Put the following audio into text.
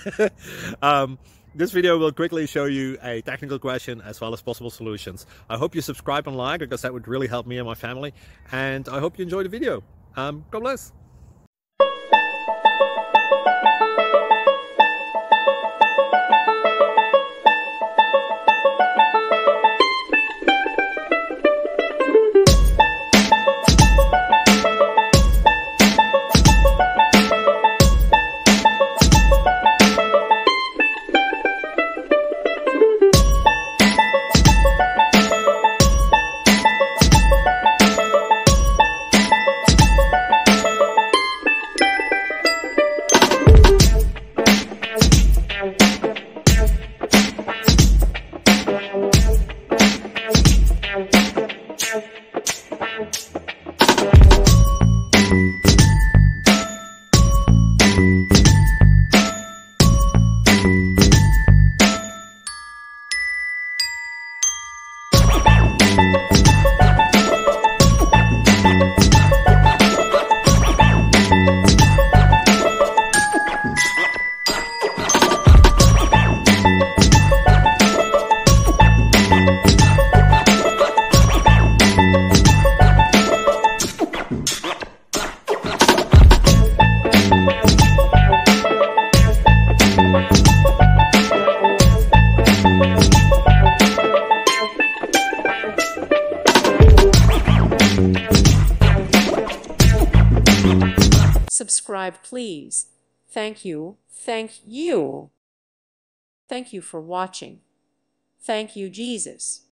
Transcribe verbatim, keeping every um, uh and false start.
um, this video will quickly show you a technical question as well as possible solutions. I hope you subscribe and like, because that would really help me and my family. And I hope you enjoy the video. Um, God bless. Subscribe, please. Thank you. Thank you. Thank you for watching. Thank you, Jesus.